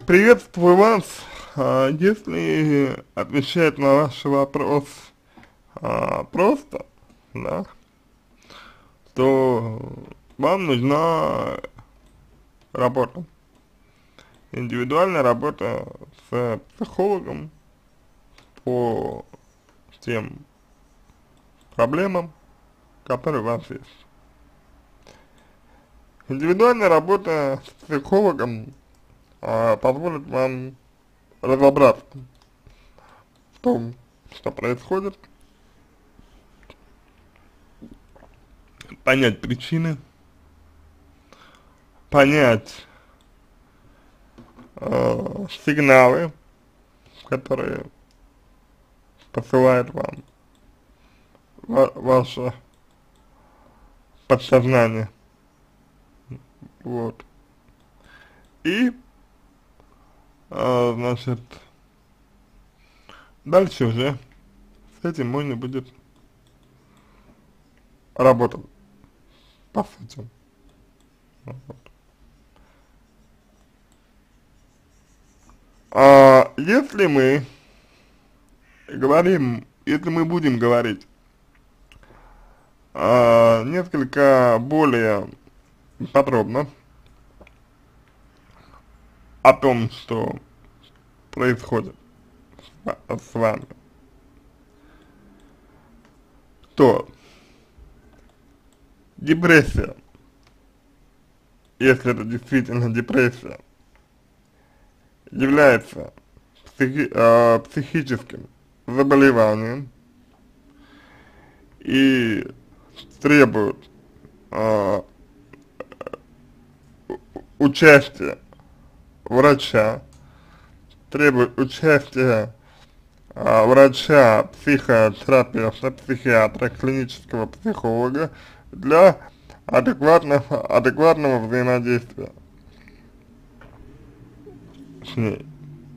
Приветствую вас. Если отвечать на ваш вопрос просто, да, то вам нужна работа, индивидуальная работа с психологом по тем проблемам, которые у вас есть. Индивидуальная работа с психологом позволит вам разобраться в том, что происходит, понять причины, понять сигналы, которые посылает вам ваше подсознание, вот. И, значит, дальше уже с этим можно будет работать, по сути. Вот. Если мы будем говорить несколько более подробно о том, что происходит с вами, то депрессия, если это действительно депрессия, является психическим заболеванием и требует участия врача, требует участия врача, психотерапевта, психиатра, клинического психолога для адекватного взаимодействия с ней.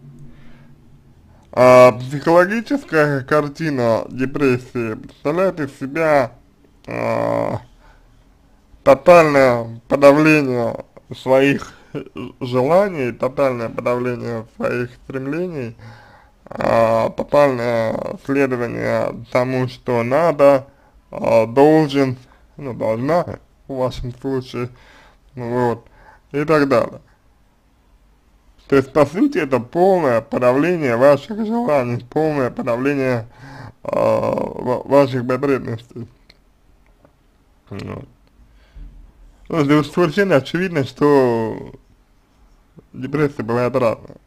Психологическая картина депрессии представляет из себя тотальное подавление своих желаний, тотальное подавление своих стремлений, тотальное следование тому, что надо, должен, ну, должна, в вашем случае, вот, и так далее. То есть, по сути, это полное подавление ваших желаний, полное подавление ваших потребностей. Вот. Ну, здесь совершенно очевидно, что депрессия бывает разная.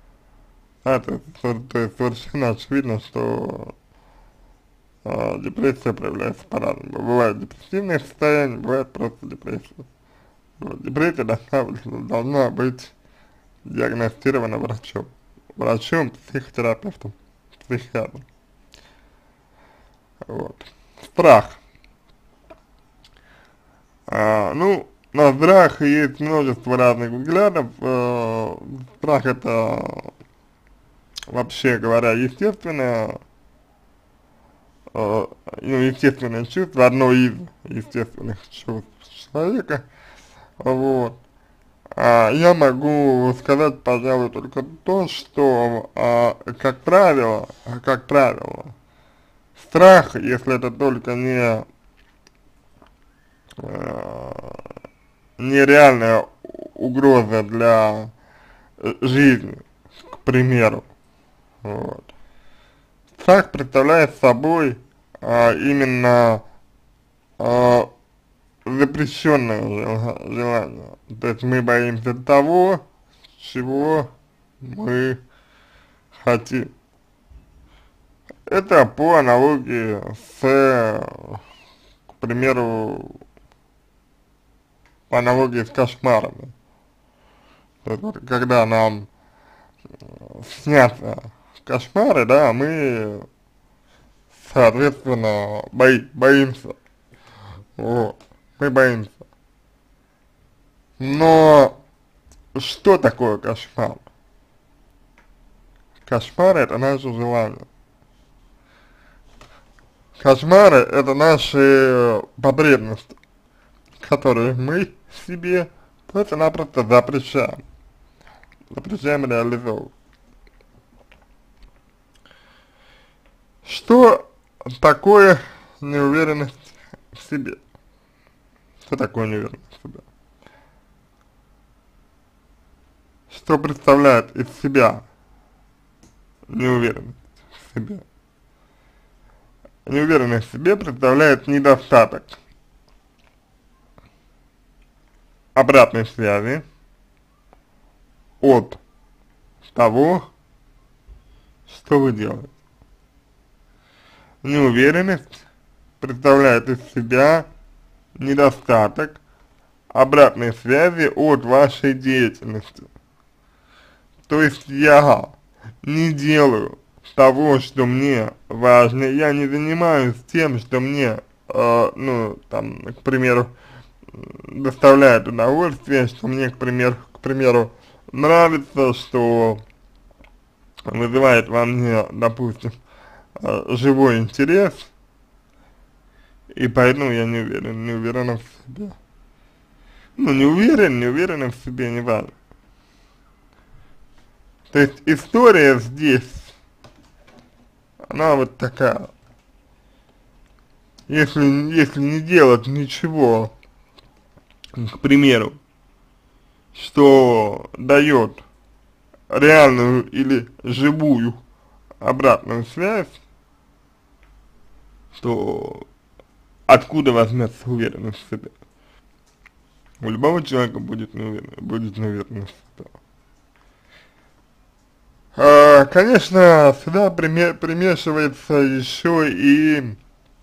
То есть совершенно очевидно, что депрессия проявляется по-разному. Бывает депрессивное состояние, бывает просто депрессия. Вот. Депрессия должна быть диагностирована врачом, психотерапевтом, психиатром. Вот. Страх. Ну, на страх есть множество разных взглядов. Страх — это, вообще говоря, естественное чувство, одно из естественных чувств человека. Вот. Я могу сказать, пожалуй, только то, что, как правило, страх, если это только нереальная угроза для жизни, к примеру, вот. Страх представляет собой именно запрещенное желание. То есть мы боимся того, чего мы хотим. Это по аналогии к примеру, по аналогии с кошмарами. То есть, вот, когда нам снятся кошмары, да, мы, соответственно, боимся. Вот. Мы боимся. Но что такое кошмар? Кошмар — это наше желание. Кошмары — это наши потребности, которые мы себе просто-напросто запрещаем. запрещаем реализовывать. Что такое неуверенность в себе? Что такое неуверенность в себе? Что представляет из себя неуверенность в себе? Неуверенность в себе представляет недостаток обратной связи от того, что вы делаете. Неуверенность представляет из себя недостаток обратной связи от вашей деятельности. То есть я не делаю того, что мне важно, я не занимаюсь тем, что мне, ну, там, к примеру, доставляет удовольствие, что мне, к примеру, нравится, что вызывает во мне, допустим, живой интерес, и поэтому я не уверен в себе. Ну, не уверен в себе, не важно. То есть история здесь, она вот такая. Если не делать ничего, к примеру, что дает реальную или живую обратную связь, то откуда возьмется уверенность в себе? У любого человека будет неуверенность в себе. Конечно, сюда примешивается еще и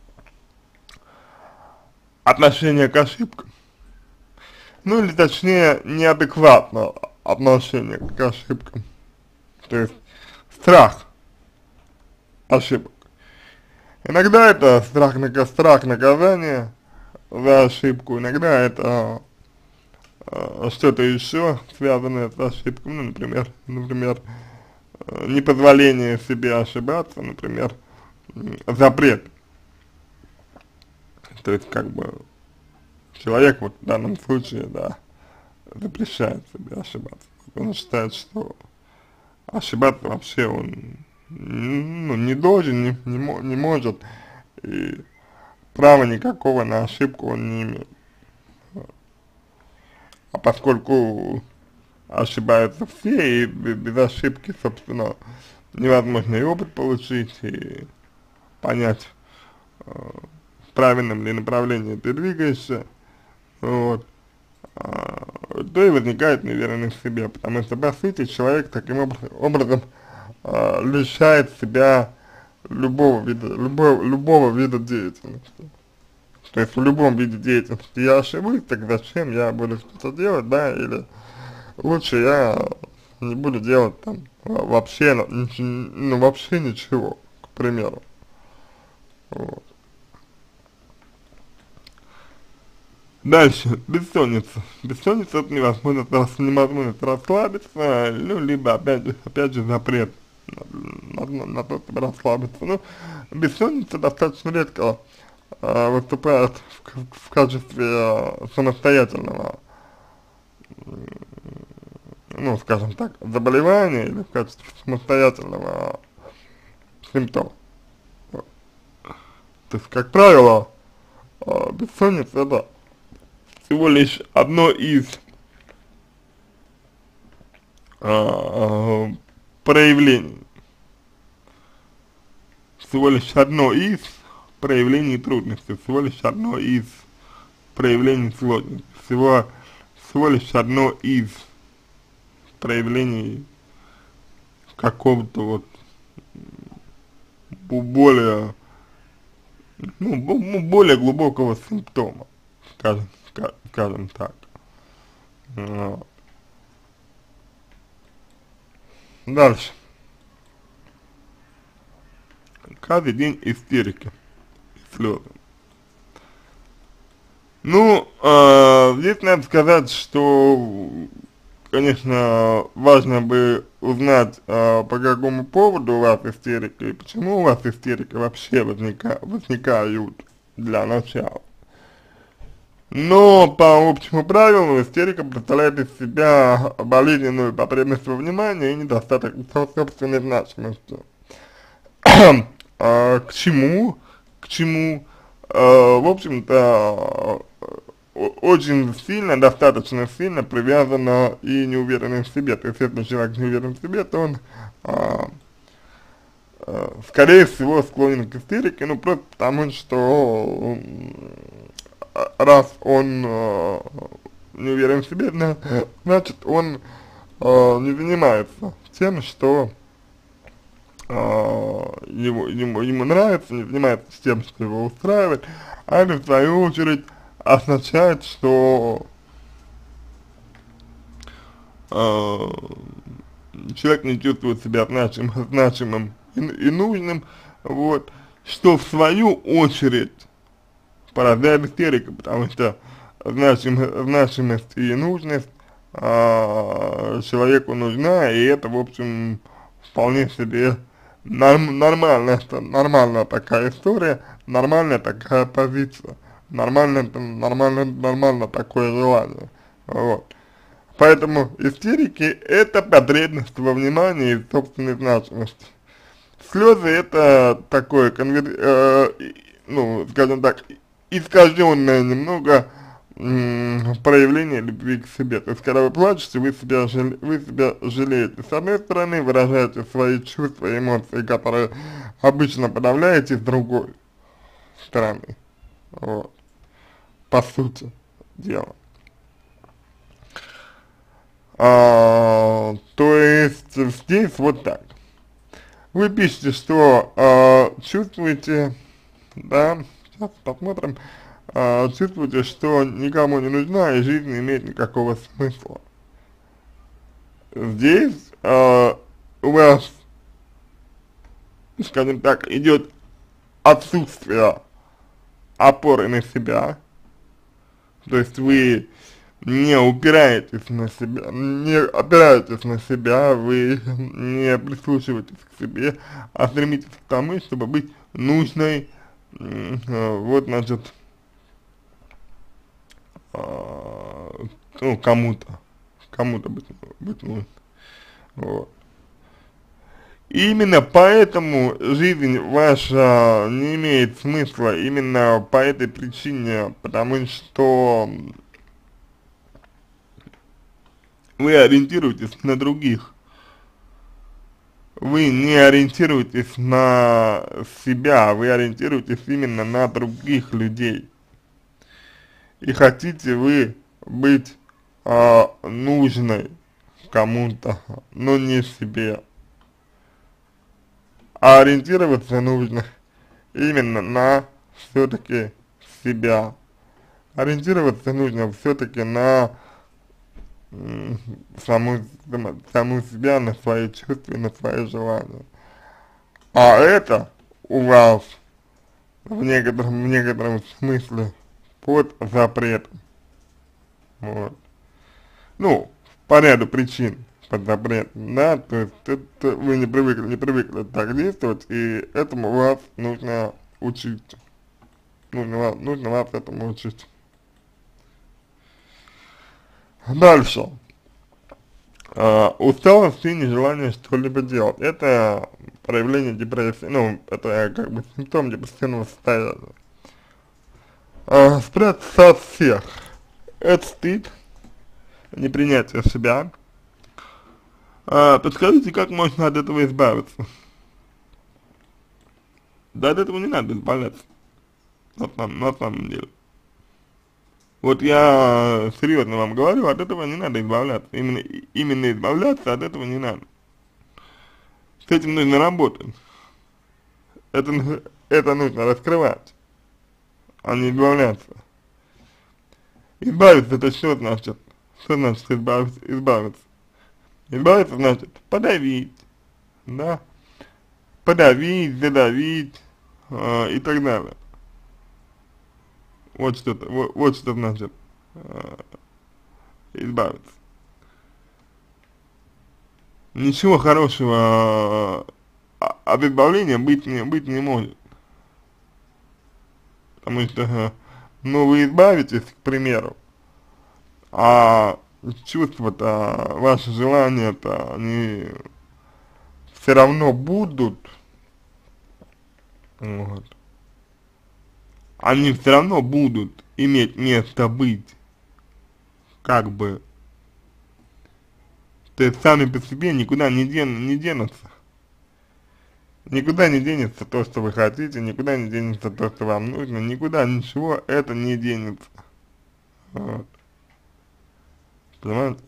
отношение к ошибкам. Ну или точнее, неадекватное отношение к ошибкам. То есть страх ошибок. Иногда это страх наказания за ошибку, иногда это что-то еще связанное с ошибкой, ну, например, непозволение себе ошибаться, например, запрет. То есть, как бы, человек вот в данном случае, да, запрещает себе ошибаться. Он считает, что ошибаться вообще он, ну, не должен, не может, и права никакого на ошибку он не имеет. А поскольку ошибаются все, и без ошибки, собственно, невозможно и опыт получить, и понять, в правильном ли направлении ты двигаешься, вот, то и возникает неуверенность в себе, потому что, по сути, человек таким образом лишает себя любого вида деятельности. То есть в любом виде деятельности я ошибусь, так зачем я буду что-то делать, да, или лучше я не буду делать там вообще, ну, вообще ничего, к примеру. Вот. Дальше, бессонница. Бессонница — это невозможность расслабиться, ну, либо, опять же, запрет на то, чтобы расслабиться. Ну, бессонница достаточно редко выступает в качестве самостоятельного, ну, скажем так, заболевания или в качестве самостоятельного симптома. Вот. То есть, как правило, бессонница — это всего лишь одно из проявлений, всего лишь одно из проявлений трудностей, всего лишь одно из проявлений сложностей, всего лишь одно из проявлений какого-то вот более, ну, более глубокого симптома, скажем так. Вот. Дальше. Каждый день истерики, слезы. Ну, здесь надо сказать, что, конечно, важно бы узнать, по какому поводу у вас истерика и почему у вас истерика вообще возникают для начала. Но по общему правилу истерика представляет из себя болезненную потребность во внимании и недостаток собственной значимости. К чему? К чему? В общем-то, очень сильно, достаточно сильно привязана и неуверенность в себе. То есть, если человек не уверен в себе, то он, а, скорее всего, склонен к истерике, ну, просто потому что раз он не уверен в себе, значит, он не занимается тем, что ему нравится, не занимается тем, что его устраивает, а это, в свою очередь, означает, что э, человек не чувствует себя значимым и нужным, вот, что в свою очередь порождает истерика, потому что значимость и нужность человеку нужна, и это, в общем, вполне себе нормальная такая история, нормальная такая позиция, нормально такое желание, вот. Поэтому истерики — это потребность во внимании и собственной значимости. Слезы — это такое, ну, скажем так, искаженное немного проявление любви к себе. То есть, когда вы плачете, вы себя жалеете. С одной стороны, выражаете свои чувства и эмоции, которые обычно подавляете, с другой стороны. Вот. По сути дела. То есть, здесь вот так. Вы пишете, что чувствуете, да, сейчас посмотрим, чувствуете, что никому не нужна и жизнь не имеет никакого смысла. Здесь у вас, скажем так, идет отсутствие опоры на себя, то есть вы не упираетесь на себя, не опираетесь на себя, вы не прислушиваетесь к себе, а стремитесь к тому, чтобы быть нужной, вот, значит, ну, кому-то быть нужно, вот. И именно поэтому жизнь ваша не имеет смысла, именно по этой причине, потому что вы ориентируетесь на других, вы не ориентируетесь на себя, вы ориентируетесь именно на других людей. И хотите вы быть нужной кому-то, но не себе. А ориентироваться нужно именно на все-таки себя. Ориентироваться нужно все-таки на саму себя, на свои чувства, на свои желания. А это у вас в некотором смысле под запретом. Вот. Ну, по ряду причин под запретом, да, то есть это вы не привыкли так действовать, и этому вас нужно учить. Нужно вас этому учить. Дальше. Усталость и нежелание что-либо делать. Это проявление депрессии, ну, это как бы симптом депрессивного состояния. Спрятаться от всех. Это стыд, непринятие себя. Подскажите, как можно от этого избавиться? Да от этого не надо избавляться, на самом деле. Вот я серьезно вам говорю, от этого не надо избавляться. Именно избавляться от этого не надо. С этим нужно работать. Это нужно раскрывать, а не избавляться. Избавиться — это что значит? Что значит избавиться? Избавиться значит подавить, да? Подавить, задавить и так далее. Вот что значит избавиться. Ничего хорошего от избавления быть не может. Потому что но вы избавитесь, к примеру, а чувства-то, ваши желания-то, они все равно будут, вот, они все равно будут иметь место быть, как бы, то есть сами по себе никуда не денутся. Никуда не денется то, что вы хотите, никуда не денется то, что вам нужно, никуда ничего это не денется. Вот. Понимаете?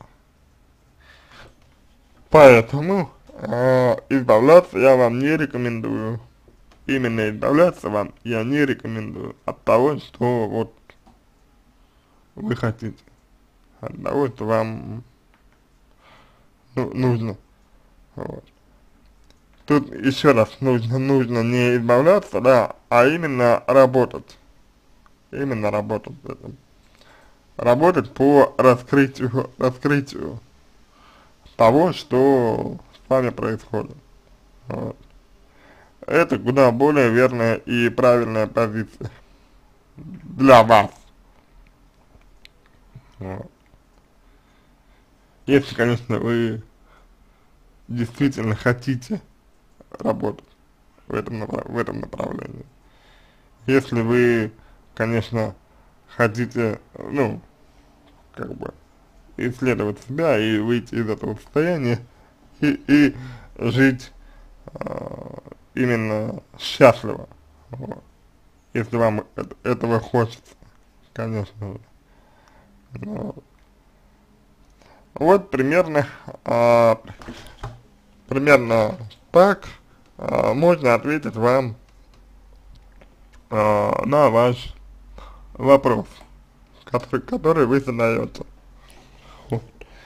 Поэтому избавляться я вам не рекомендую. Именно избавляться вам я не рекомендую от того, что вот вы хотите, от того, что вам нужно. Вот. Тут еще раз нужно не избавляться, да, а именно работать. Именно работать с этим. Работать по раскрытию того, что с вами происходит. Вот. Это куда более верная и правильная позиция для вас. Вот. Если, конечно, вы действительно хотите работать в этом направлении. Если вы, конечно, хотите, ну, как бы, исследовать себя и выйти из этого состояния и жить именно счастливо, вот, если вам этого хочется, конечно же. Вот, вот примерно так можно ответить вам на ваш вопрос, который вы задаете. Вот.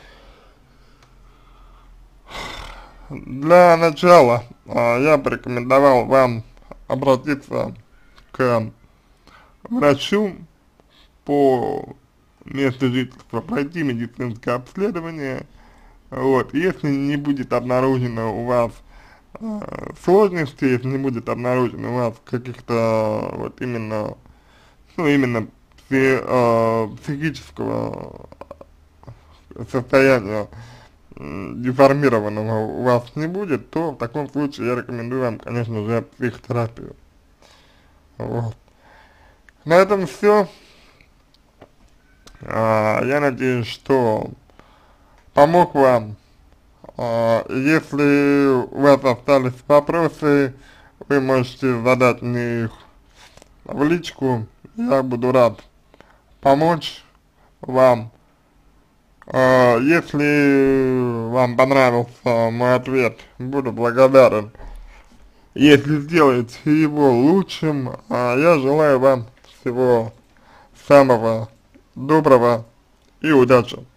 Для начала я бы рекомендовал вам обратиться к врачу по месту жительства, пройти медицинское обследование. Вот, если не будет обнаружено у вас сложностей, если не будет обнаружено у вас каких-то вот именно, ну именно психического состояния деформированного у вас не будет, то в таком случае я рекомендую вам, конечно же, психотерапию. Вот. На этом все. Я надеюсь, что помог вам. Если у вас остались вопросы, вы можете задать мне их в личку, я буду рад помочь вам. Если вам понравился мой ответ, буду благодарен, если сделаете его лучшим. Я желаю вам всего самого доброго и удачи.